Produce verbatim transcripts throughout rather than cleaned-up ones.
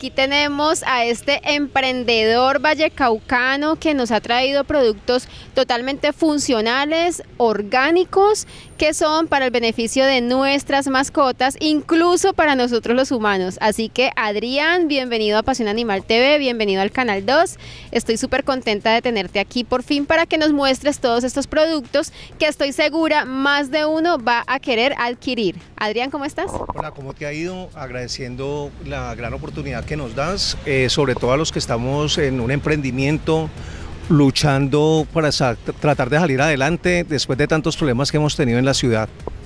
aquí tenemos a este emprendedor vallecaucano que nos ha traído productos totalmente funcionales, orgánicos, que son para el beneficio de nuestras mascotas, incluso para nosotros los humanos. Así que Adrián, bienvenido a Pasión Animal T V, bienvenido al Canal dos. Estoy súper contenta de tenerte aquí por fin para que nos muestres todos estos productos que estoy segura más de uno va a querer adquirir. Adrián, ¿cómo estás? Hola, ¿cómo te ha ido? Agradeciendo la gran oportunidad que nos das, eh, sobre todo a los que estamos en un emprendimiento, luchando para tratar de salir adelante después de tantos problemas que hemos tenido en la ciudad.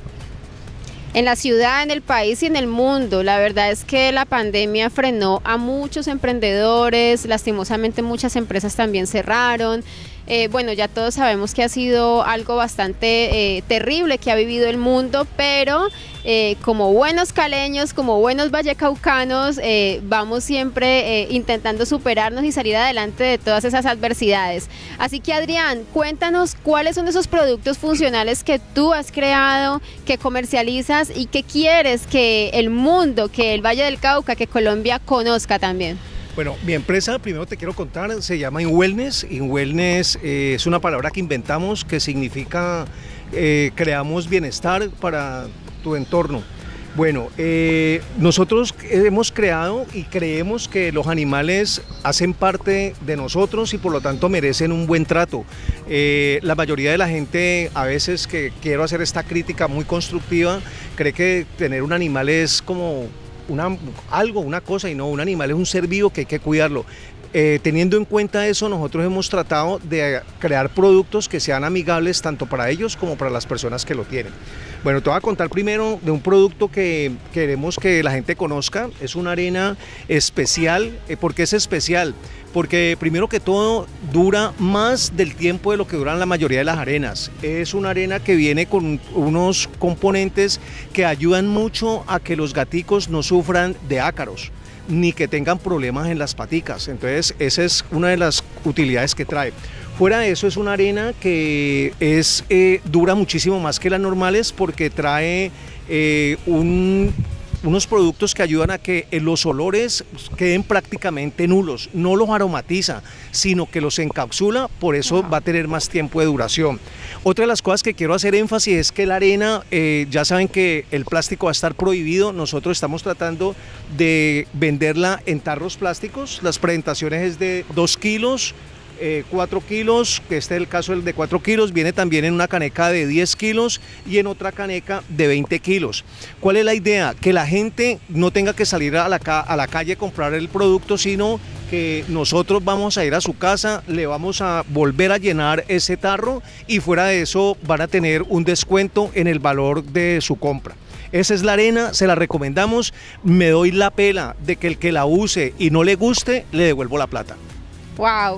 En la ciudad, en el país y en el mundo. La verdad es que la pandemia frenó a muchos emprendedores, lastimosamente muchas empresas también cerraron. Eh, bueno, ya todos sabemos que ha sido algo bastante eh, terrible que ha vivido el mundo, pero eh, como buenos caleños, como buenos vallecaucanos, eh, vamos siempre eh, intentando superarnos y salir adelante de todas esas adversidades. Así que Adrián, cuéntanos cuáles son esos productos funcionales que tú has creado, que comercializas y que quieres que el mundo, que el Valle del Cauca, que Colombia conozca también. Bueno, mi empresa, primero te quiero contar, se llama InWellness. InWellness eh, es una palabra que inventamos que significa eh, creamos bienestar para tu entorno. Bueno, eh, nosotros hemos creado y creemos que los animales hacen parte de nosotros y por lo tanto merecen un buen trato. Eh, la mayoría de la gente, a veces que quiero hacer esta crítica muy constructiva, cree que tener un animal es como Una, algo, una cosa, y no, un animal es un ser vivo que hay que cuidarlo. Eh, teniendo en cuenta eso, nosotros hemos tratado de crear productos que sean amigables tanto para ellos como para las personas que lo tienen. Bueno, te voy a contar primero de un producto que queremos que la gente conozca. Es una arena especial. Eh, ¿Por qué es especial? Porque primero que todo dura más del tiempo de lo que duran la mayoría de las arenas. Es una arena que viene con unos componentes que ayudan mucho a que los gaticos no sufran de ácaros ni que tengan problemas en las paticas. Entonces esa es una de las utilidades que trae. Fuera de eso, es una arena que es, eh, dura muchísimo más que las normales porque trae eh, un... unos productos que ayudan a que los olores queden prácticamente nulos, no los aromatiza, sino que los encapsula, por eso va a tener más tiempo de duración. Otra de las cosas que quiero hacer énfasis es que la arena, eh, ya saben que el plástico va a estar prohibido, nosotros estamos tratando de venderla en tarros plásticos, las presentaciones es de dos kilos, Eh, cuatro kilos, que este es el caso del de cuatro kilos, viene también en una caneca de diez kilos y en otra caneca de veinte kilos. ¿Cuál es la idea? Que la gente no tenga que salir a la, a la calle a comprar el producto, sino que nosotros vamos a ir a su casa, le vamos a volver a llenar ese tarro y fuera de eso van a tener un descuento en el valor de su compra. Esa es la arena, se la recomendamos, me doy la pela de que el que la use y no le guste, le devuelvo la plata. Wow,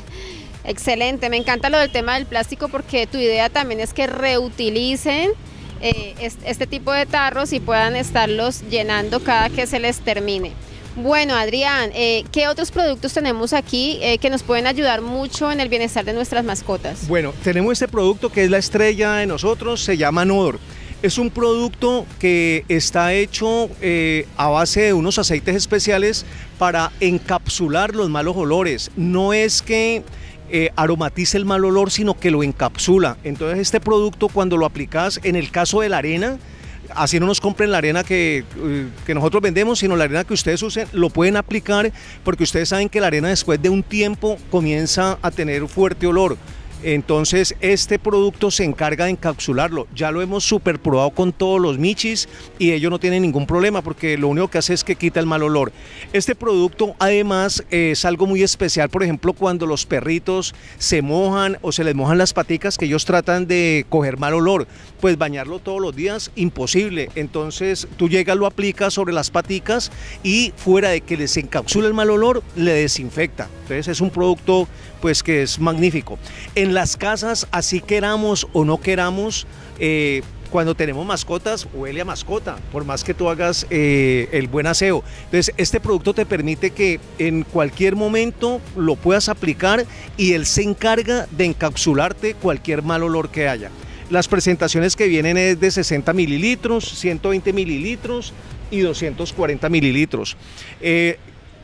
excelente, me encanta lo del tema del plástico porque tu idea también es que reutilicen eh, este, este tipo de tarros y puedan estarlos llenando cada que se les termine. Bueno, Adrián, eh, ¿qué otros productos tenemos aquí eh, que nos pueden ayudar mucho en el bienestar de nuestras mascotas? Bueno, tenemos este producto que es la estrella de nosotros, se llama Nodor. Es un producto que está hecho eh, a base de unos aceites especiales para encapsular los malos olores. No es que eh, aromatice el mal olor, sino que lo encapsula. Entonces este producto, cuando lo aplicas, en el caso de la arena, así no nos compren la arena que, que nosotros vendemos, sino la arena que ustedes usen, lo pueden aplicar porque ustedes saben que la arena después de un tiempo comienza a tener fuerte olor. Entonces este producto se encarga de encapsularlo, ya lo hemos super probado con todos los michis y ellos no tienen ningún problema porque lo único que hace es que quita el mal olor. Este producto además es algo muy especial, por ejemplo cuando los perritos se mojan o se les mojan las paticas, que ellos tratan de coger mal olor, pues bañarlo todos los días, imposible. Entonces tú llegas, lo aplicas sobre las paticas y fuera de que les encapsula el mal olor, le desinfecta. Entonces es un producto pues que es magnífico. En las casas, así queramos o no queramos, eh, cuando tenemos mascotas, huele a mascota, por más que tú hagas eh, el buen aseo. Entonces, este producto te permite que en cualquier momento lo puedas aplicar y él se encarga de encapsularte cualquier mal olor que haya. Las presentaciones que vienen es de sesenta mililitros, ciento veinte mililitros y doscientos cuarenta mililitros. Eh,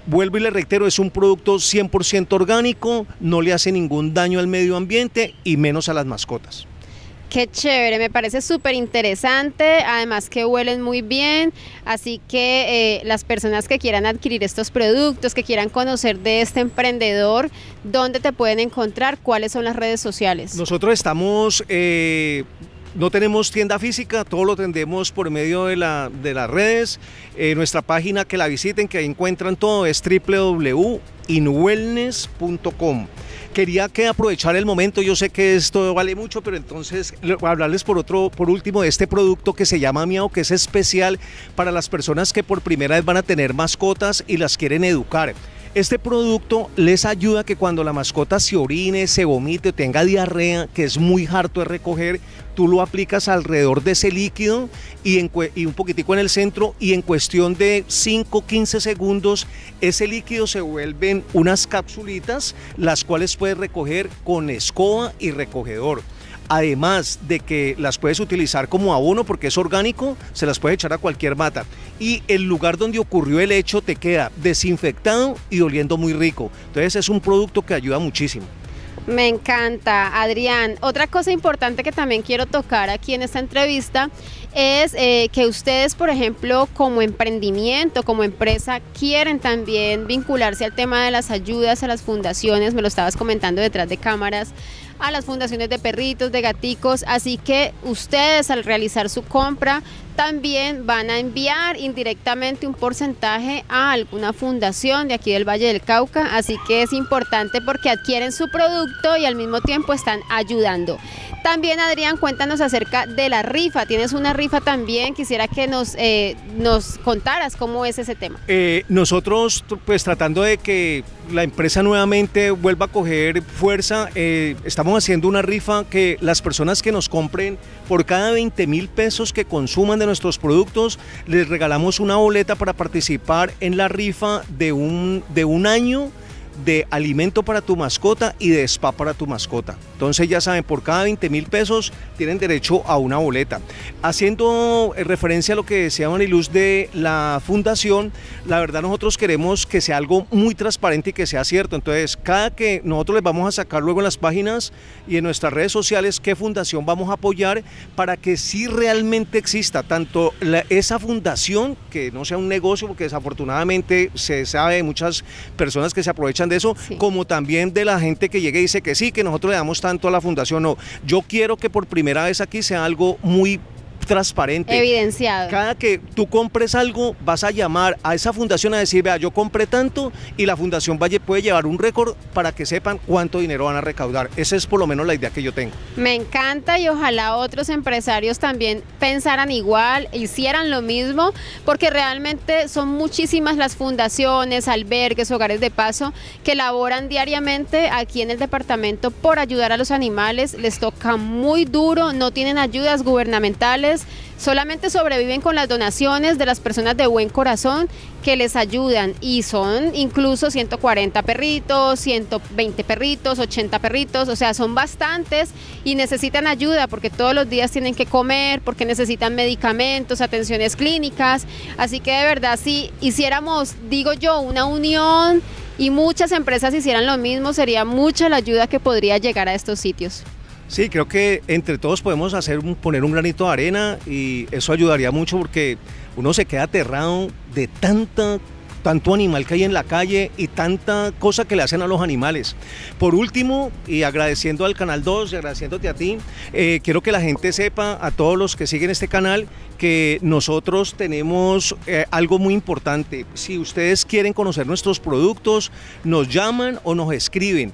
vuelvo y le reitero, es un producto cien por ciento orgánico, no le hace ningún daño al medio ambiente y menos a las mascotas. Qué chévere, me parece súper interesante, además que huelen muy bien, así que eh, las personas que quieran adquirir estos productos, que quieran conocer de este emprendedor, ¿dónde te pueden encontrar? ¿Cuáles son las redes sociales? Nosotros estamos, eh, no tenemos tienda física, todo lo tendemos por medio de, la, de las redes, eh, nuestra página que la visiten, que ahí encuentran todo, es w w w punto inwellness punto com. Quería que aprovechar el momento, yo sé que esto vale mucho, pero entonces hablarles por otro, por último, de este producto que se llama Miau, que es especial para las personas que por primera vez van a tener mascotas y las quieren educar. Este producto les ayuda a que cuando la mascota se orine, se vomite o tenga diarrea, que es muy harto de recoger, tú lo aplicas alrededor de ese líquido y, en, y un poquitico en el centro, y en cuestión de cinco a quince segundos ese líquido se vuelven unas capsulitas, las cuales puedes recoger con escoba y recogedor. Además de que las puedes utilizar como abono porque es orgánico, se las puedes echar a cualquier mata. Y el lugar donde ocurrió el hecho te queda desinfectado y oliendo muy rico. Entonces es un producto que ayuda muchísimo. Me encanta, Adrián. Otra cosa importante que también quiero tocar aquí en esta entrevista es eh, que ustedes, por ejemplo, como emprendimiento, como empresa, quieren también vincularse al tema de las ayudas a las fundaciones, me lo estabas comentando detrás de cámaras, a las fundaciones de perritos, de gaticos, así que ustedes al realizar su compra también van a enviar indirectamente un porcentaje a alguna fundación de aquí del Valle del Cauca, así que es importante porque adquieren su producto y al mismo tiempo están ayudando. También, Adrián, cuéntanos acerca de la rifa, tienes una rifa también, quisiera que nos, eh, nos contaras cómo es ese tema. Eh, nosotros, pues tratando de que la empresa nuevamente vuelva a coger fuerza, eh, estamos haciendo una rifa que las personas que nos compren por cada veinte mil pesos que consuman de nuestros productos, les regalamos una boleta para participar en la rifa de un, de un año de alimento para tu mascota y de spa para tu mascota. Entonces ya saben, por cada veinte mil pesos tienen derecho a una boleta. Haciendo referencia a lo que decía Mariluz de la fundación, la verdad nosotros queremos que sea algo muy transparente y que sea cierto. Entonces cada que nosotros les vamos a sacar luego en las páginas y en nuestras redes sociales qué fundación vamos a apoyar para que sí realmente exista tanto la, esa fundación, que no sea un negocio, porque desafortunadamente se sabe de muchas personas que se aprovechan de eso, sí, como también de la gente que llegue y dice que sí, que nosotros le damos tanto a la fundación. No, yo quiero que por primera vez aquí sea algo muy transparente, evidenciado. Cada que tú compres algo, vas a llamar a esa fundación a decir, vea, yo compré tanto, y la fundación vaya, puede llevar un récord para que sepan cuánto dinero van a recaudar. Esa es por lo menos la idea que yo tengo. Me encanta, y ojalá otros empresarios también pensaran igual, hicieran lo mismo, porque realmente son muchísimas las fundaciones, albergues, hogares de paso que laboran diariamente aquí en el departamento por ayudar a los animales. Les toca muy duro, no tienen ayudas gubernamentales, solamente sobreviven con las donaciones de las personas de buen corazón que les ayudan, y son incluso ciento cuarenta perritos, ciento veinte perritos, ochenta perritos, o sea, son bastantes y necesitan ayuda porque todos los días tienen que comer, porque necesitan medicamentos, atenciones clínicas. Así que de verdad, si hiciéramos, digo yo, una unión y muchas empresas hicieran lo mismo, sería mucha la ayuda que podría llegar a estos sitios. Sí, creo que entre todos podemos hacer un, poner un granito de arena, y eso ayudaría mucho porque uno se queda aterrado de tanta, tanto animal que hay en la calle y tanta cosa que le hacen a los animales. Por último, y agradeciendo al Canal dos y agradeciéndote a ti, eh, quiero que la gente sepa, a todos los que siguen este canal, que nosotros tenemos eh, algo muy importante. Si ustedes quieren conocer nuestros productos, nos llaman o nos escriben.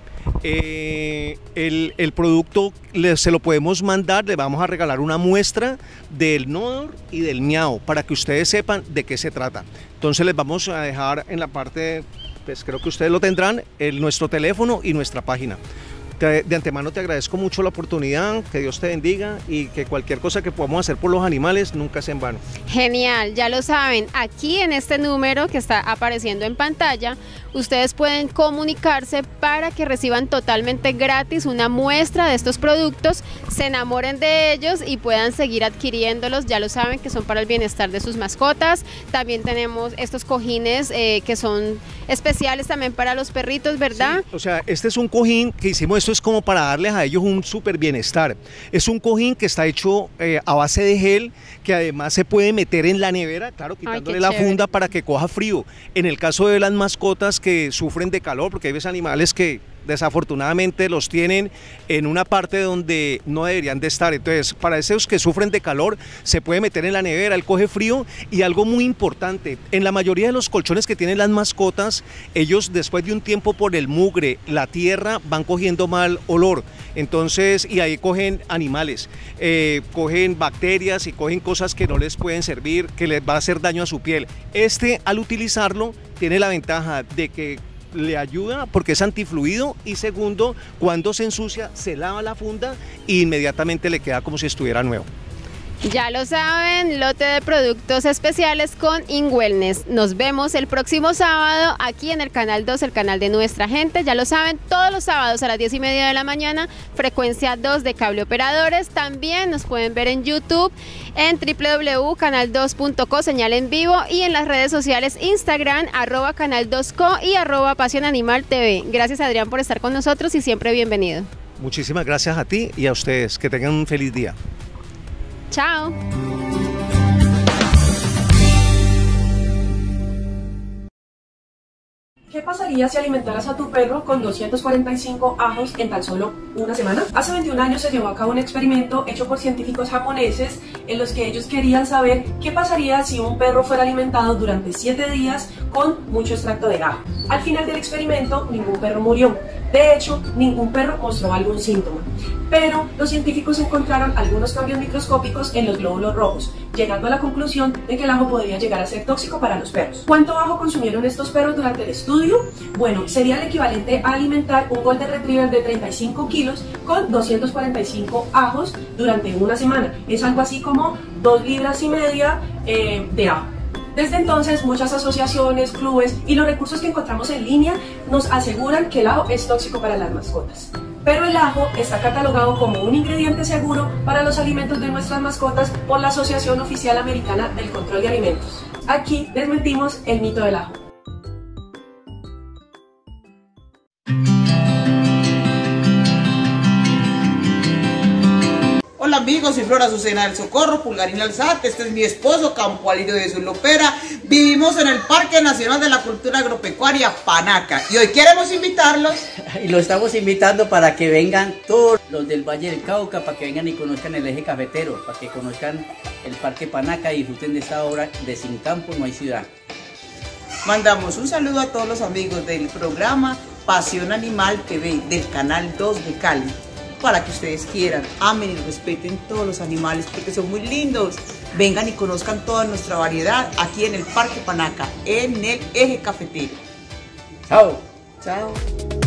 Eh, el, el producto le, se lo podemos mandar, le vamos a regalar una muestra del Nodor y del Miau para que ustedes sepan de qué se trata. Entonces les vamos a dejar en la parte, pues creo que ustedes lo tendrán, el, nuestro teléfono y nuestra página. te, de antemano te agradezco mucho la oportunidad, que Dios te bendiga y que cualquier cosa que podamos hacer por los animales nunca es en vano. Genial, ya lo saben, aquí en este número que está apareciendo en pantalla, ustedes pueden comunicarse para que reciban totalmente gratis una muestra de estos productos, se enamoren de ellos y puedan seguir adquiriéndolos. Ya lo saben que son para el bienestar de sus mascotas. También tenemos estos cojines eh, que son especiales también para los perritos, ¿verdad? Sí, o sea, este es un cojín que hicimos, esto es como para darles a ellos un súper bienestar. Es un cojín que está hecho eh, a base de gel, que además se puede meter en la nevera, claro, quitándole Ay, la chévere. funda para que coja frío. En el caso de las mascotas que sufren de calor, porque hay veces animales que desafortunadamente los tienen en una parte donde no deberían de estar, entonces para esos que sufren de calor se puede meter en la nevera, él coge frío. Y algo muy importante, en la mayoría de los colchones que tienen las mascotas, ellos después de un tiempo por el mugre, la tierra, van cogiendo mal olor, entonces, y ahí cogen animales, eh, cogen bacterias y cogen cosas que no les pueden servir, que les va a hacer daño a su piel. Este, al utilizarlo, tiene la ventaja de que le ayuda porque es antifluido, y segundo, cuando se ensucia se lava la funda e inmediatamente le queda como si estuviera nuevo. Ya lo saben, lote de productos especiales con InWellness. Nos vemos el próximo sábado aquí en el Canal dos, el canal de nuestra gente. Ya lo saben, todos los sábados a las diez y media de la mañana, frecuencia dos de Cable Operadores. También nos pueden ver en YouTube, en w w w punto canal dos punto co, señal en vivo, y en las redes sociales Instagram, arroba canal dos co y arroba Pasión Animal T V. Gracias, Adrián, por estar con nosotros y siempre bienvenido. Muchísimas gracias a ti y a ustedes. Que tengan un feliz día. Chao. ¿Qué pasaría si alimentaras a tu perro con doscientos cuarenta y cinco ajos en tan solo una semana? Hace veintiún años se llevó a cabo un experimento hecho por científicos japoneses en los que ellos querían saber qué pasaría si un perro fuera alimentado durante siete días con mucho extracto de ajo. Al final del experimento, ningún perro murió. De hecho, ningún perro mostró algún síntoma. Pero los científicos encontraron algunos cambios microscópicos en los glóbulos rojos, llegando a la conclusión de que el ajo podría llegar a ser tóxico para los perros. ¿Cuánto ajo consumieron estos perros durante el estudio? Bueno, sería el equivalente a alimentar un Golden Retriever de treinta y cinco kilos con doscientos cuarenta y cinco ajos durante una semana. Es algo así como dos libras y media eh, de ajo. Desde entonces, muchas asociaciones, clubes y los recursos que encontramos en línea nos aseguran que el ajo es tóxico para las mascotas. Pero el ajo está catalogado como un ingrediente seguro para los alimentos de nuestras mascotas por la Asociación Oficial Americana del Control de Alimentos. Aquí desmentimos el mito del ajo. Hola amigos, soy Flora Azucena del Socorro, Pulgarín Alzate, este es mi esposo, Campo Alirio de Zulopera. Vivimos en el Parque Nacional de la Cultura Agropecuaria Panaca y hoy queremos invitarlos. Y los estamos invitando para que vengan todos los del Valle del Cauca, para que vengan y conozcan el eje cafetero, para que conozcan el Parque Panaca y disfruten de esta obra de Sin Campo No Hay Ciudad. Mandamos un saludo a todos los amigos del programa Pasión Animal T V del Canal dos de Cali, para que ustedes quieran, amen y respeten todos los animales porque son muy lindos. Vengan y conozcan toda nuestra variedad aquí en el Parque Panaca, en el eje cafetero. Chao. Chao.